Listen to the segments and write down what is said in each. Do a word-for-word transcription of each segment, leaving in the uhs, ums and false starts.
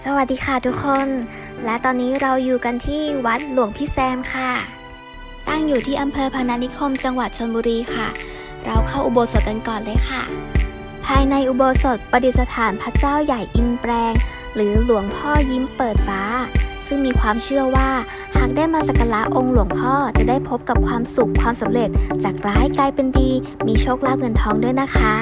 สวัสดีค่ะทุกคนและตอนนี้เราอยู่กันที่วัดหลวงพี่แซมค่ะตั้งอยู่ที่อำเภอพนัสนิคมจังหวัดชลบุรีค่ะเราเข้าอุโบสถกันก่อนเลยค่ะภายในอุโบสถประดิษฐานพระเจ้าใหญ่อินแปลงหรือหลวงพ่อยิ้มเปิดฟ้าซึ่งมีความเชื่อว่าหากได้มาสักการะองค์หลวงพ่อจะได้พบกับความสุขความสำเร็จจากร้ายกลายเป็นดีมีโชคลาภเงินทองด้วยนะคะ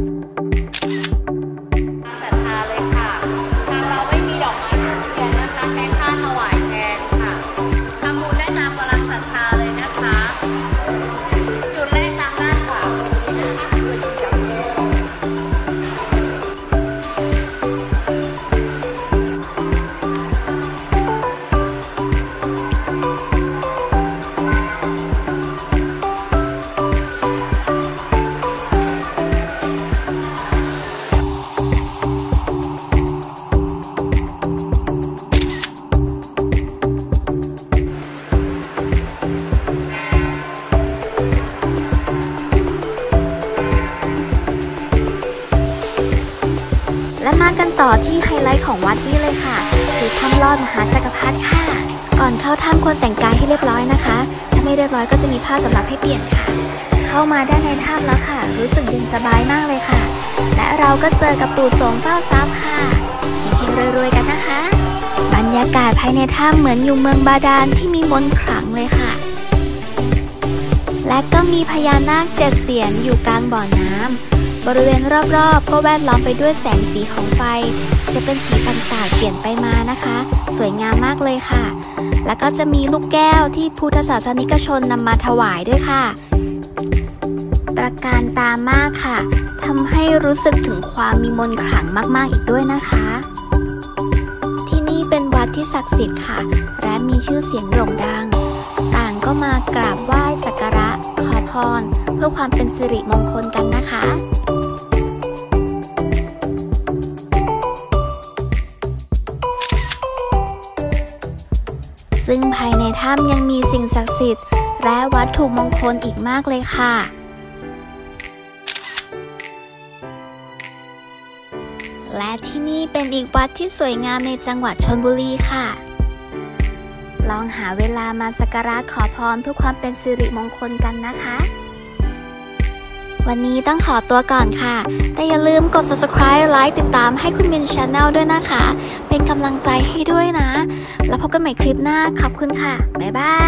และมากันต่อที่ไฮไลท์ของวัดนี้เลยค่ะคือถ้ำลอดมหาจักรพรรดิค่ะก่อนเข้าถ้ำควรแต่งกายให้เรียบร้อยนะคะถ้าไม่เรียบร้อยก็จะมีผ้าสำหรับให้เปลี่ยนค่ะเข้ามาด้านในถ้ำแล้วค่ะรู้สึกเย็นสบายมากเลยค่ะและเราก็เจอกับปู่โสมเฝ้าทรัพย์ค่ะเฮงๆรวยๆกันนะคะบรรยากาศภายในถ้ำเหมือนอยู่เมืองบาดาลที่มีมนต์ขลังเลยค่ะและก็มีพญานาคเจ็ดเสียนอยู่กลางบ่อน้ำบริเวณรอบๆก็แวดล้อมไปด้วยแสงสีของไฟจะเป็นสีต่างๆเปลี่ยนไปมานะคะสวยงามมากเลยค่ะแล้วก็จะมีลูกแก้วที่พุทธศาสนิกชนนำมาถวายด้วยค่ะตระการตามากค่ะทำให้รู้สึกถึงความมีมนต์ขลังมากๆอีกด้วยนะคะที่นี่เป็นวัดที่ศักดิ์สิทธิ์ค่ะและมีชื่อเสียงโด่งดังต่างก็มากราบไหว้สักการะขอพรเพื่อความเป็นสิริมงคลกันนะคะซึ่งภายในถ้ำยังมีสิ่งศักดิ์สิทธิ์และวัตถุมงคลอีกมากเลยค่ะและที่นี่เป็นอีกวัดที่สวยงามในจังหวัดชลบุรีค่ะลองหาเวลามาสักการะขอพรเพื่อความเป็นสิริมงคลกันนะคะวันนี้ต้องขอตัวก่อนค่ะแต่อย่าลืมกด ซับสไครบ์ ไลค์ ติดตามให้คุณมิน ชาแนล ด้วยนะคะเป็นกำลังใจให้ด้วยนะแล้วพบกันใหม่คลิปหน้าขอบคุณค่ะบ๊ายบาย